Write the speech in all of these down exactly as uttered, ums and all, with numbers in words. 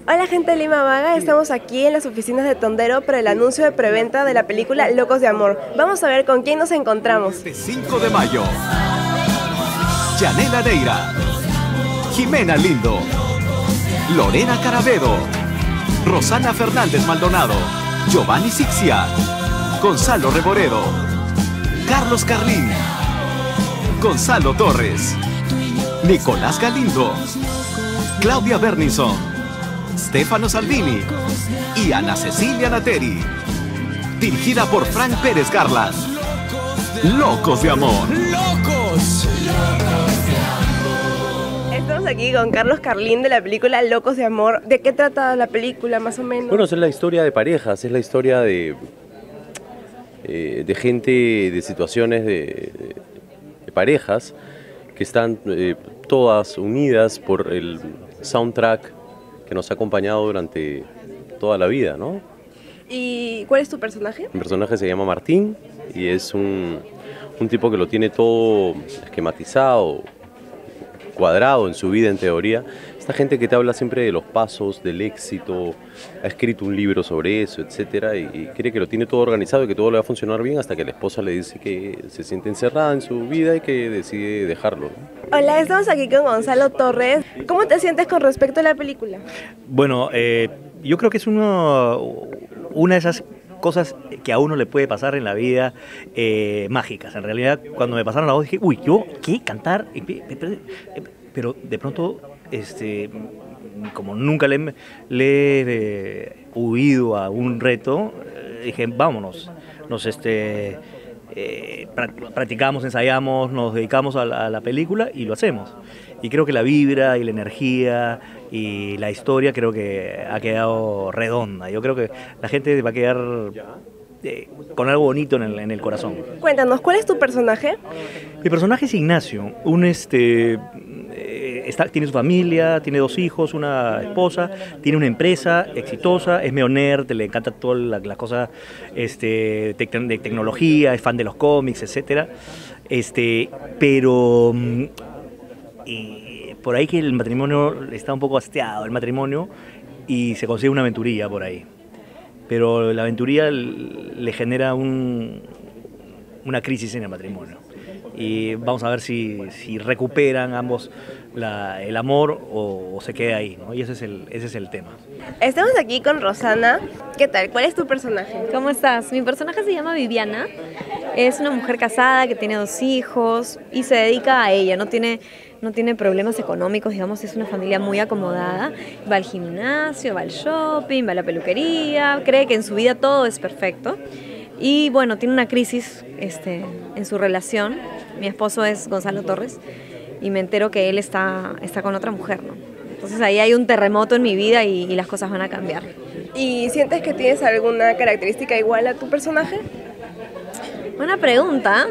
Hola gente de Lima Vaga, estamos aquí en las oficinas de Tondero para el anuncio de preventa de la película Locos de Amor. Vamos a ver con quién nos encontramos. Este cinco de mayo, Yanela Neira, Jimena Lindo, Lorena Carabedo, Rosana Fernández Maldonado, Giovanni Sixia, Gonzalo Reboredo, Carlos Carlín, Gonzalo Torres, Nicolás Galindo, Claudia Bernison, Stefano Salvini y Ana Cecilia Nateri. Dirigida por Frank Pérez Garland. Locos de Amor. ¡Locos! Estamos aquí con Carlos Carlín de la película Locos de Amor. ¿De qué trata la película, más o menos? Bueno, es la historia de parejas, es la historia de, eh, de gente, de situaciones de, de parejas que están eh, todas unidas por el soundtrack que nos ha acompañado durante toda la vida, ¿no? ¿Y cuál es tu personaje? Mi personaje se llama Martín y es un, un tipo que lo tiene todo esquematizado, cuadrado en su vida en teoría. Esta gente que te habla siempre de los pasos, del éxito, ha escrito un libro sobre eso, etcétera, y, y cree que lo tiene todo organizado y que todo le va a funcionar bien hasta que la esposa le dice que se siente encerrada en su vida y que decide dejarlo, ¿no? Hola, estamos aquí con Gonzalo Torres. ¿Cómo te sientes con respecto a la película? Bueno, eh, yo creo que es uno, una de esas cosas que a uno le puede pasar en la vida eh, mágicas. En realidad, cuando me pasaron la voz dije, uy, ¿yo qué? ¿Cantar? Pero de pronto, este, como nunca le, le he eh, huido a un reto, eh, dije, vámonos. Nos este, eh, practicamos, ensayamos, nos dedicamos a la, a la película y lo hacemos. Y creo que la vibra y la energía y la historia creo que ha quedado redonda. Yo creo que la gente va a quedar eh, con algo bonito en el, en el corazón. Cuéntanos, ¿cuál es tu personaje? Mi personaje es Ignacio, un este... Está, tiene su familia, tiene dos hijos, una esposa, tiene una empresa exitosa, es medio nerd, le encanta todas las la cosas este, de, de tecnología, es fan de los cómics, etcétera. Este, pero y por ahí que el matrimonio está un poco hastiado, el matrimonio, y se consigue una aventurilla por ahí. Pero la aventurilla le genera un, una crisis en el matrimonio. Y vamos a ver si, si recuperan ambos la, el amor o, o se queda ahí, ¿no? Y ese es, el, ese es el tema. Estamos aquí con Rosana. ¿Qué tal? ¿Cuál es tu personaje? ¿Cómo estás? Mi personaje se llama Viviana. Es una mujer casada que tiene dos hijos y se dedica a ella. No tiene, no tiene problemas económicos, digamos, es una familia muy acomodada. Va al gimnasio, va al shopping, va a la peluquería. Cree que en su vida todo es perfecto. Y bueno, tiene una crisis este, en su relación. Mi esposo es Gonzalo Torres y me entero que él está, está con otra mujer, ¿no? Entonces ahí hay un terremoto en mi vida y, y las cosas van a cambiar. ¿Y sientes que tienes alguna característica igual a tu personaje? Buena pregunta.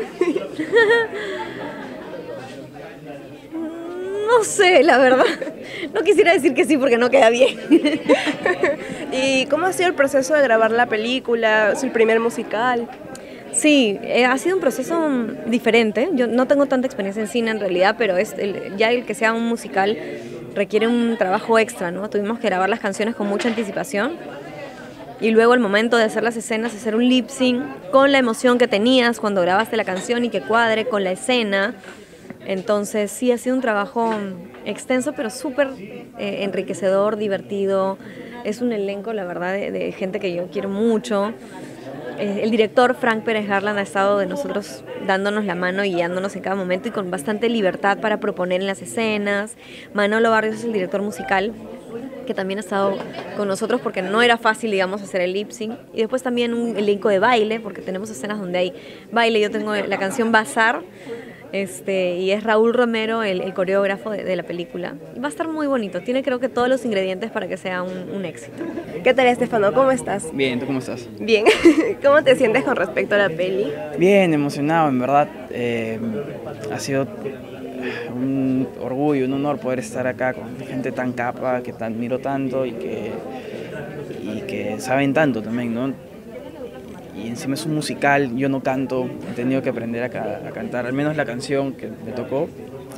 No sé, la verdad. No quisiera decir que sí porque no queda bien. ¿Y cómo ha sido el proceso de grabar la película? ¿Es el primer musical? Sí, eh, ha sido un proceso diferente. Yo no tengo tanta experiencia en cine en realidad, pero es el, ya el que sea un musical requiere un trabajo extra, ¿no? Tuvimos que grabar las canciones con mucha anticipación y luego el momento de hacer las escenas, hacer un lip sync con la emoción que tenías cuando grabaste la canción y que cuadre con la escena. Entonces sí, ha sido un trabajo extenso, pero súper eh, enriquecedor, divertido. Es un elenco, la verdad, de, de gente que yo quiero mucho. Eh, el director Frank Pérez Garland ha estado de nosotros dándonos la mano y guiándonos en cada momento y con bastante libertad para proponer en las escenas. Manolo Barrios es el director musical, que también ha estado con nosotros porque no era fácil, digamos, hacer el lip sync. Y después también un elenco de baile, porque tenemos escenas donde hay baile. Yo tengo la canción Bazar, Este, y es Raúl Romero el, el coreógrafo de, de la película. Y va a estar muy bonito, tiene creo que todos los ingredientes para que sea un, un éxito. ¿Qué tal, Estefano? ¿Cómo estás? Bien, ¿tú cómo estás? Bien. ¿Cómo te sientes con respecto a la peli? Bien, emocionado, en verdad. Eh, ha sido un orgullo, un honor poder estar acá con gente tan capa, que te admiro tanto y que, y que saben tanto también, ¿no? Y encima es un musical, yo no canto, he tenido que aprender a, a cantar, al menos la canción que me tocó.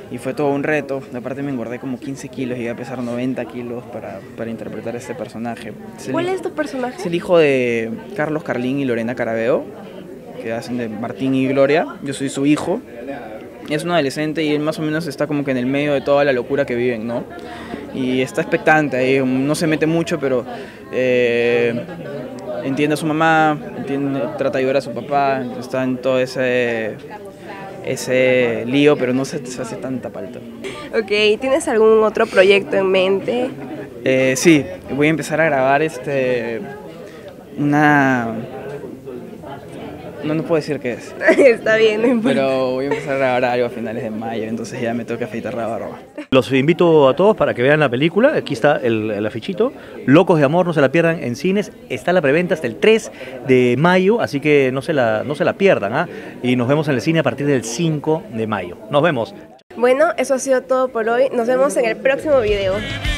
y fue todo un reto. Aparte me engordé como quince kilos, llegué a pesar noventa kilos para, para interpretar este personaje. Es ¿Cuál el, es tu personaje? Es el hijo de Carlos Carlín y Lorena Carabeo, que hacen de Martín y Gloria. Yo soy su hijo. Es un adolescente y él más o menos está como que en el medio de toda la locura que viven, ¿no? Y está expectante ahí, no se mete mucho, pero eh, entiende a su mamá, entiende, trata de ayudar a su papá, está en todo ese, ese lío, pero no se, se hace tanta falta. Ok, ¿tienes algún otro proyecto en mente? Eh, sí, voy a empezar a grabar este una... No, no puedo decir qué es. Está bien, no importa. Pero voy a empezar a grabar algo a finales de mayo, entonces ya me toca afeitar la barba. Los invito a todos para que vean la película. Aquí está el, el afichito. Locos de Amor, no se la pierdan en cines. Está la preventa hasta el tres de mayo, así que no se la, no se la pierdan. ¿ah? Y nos vemos en el cine a partir del cinco de mayo. Nos vemos. Bueno, eso ha sido todo por hoy. Nos vemos en el próximo video.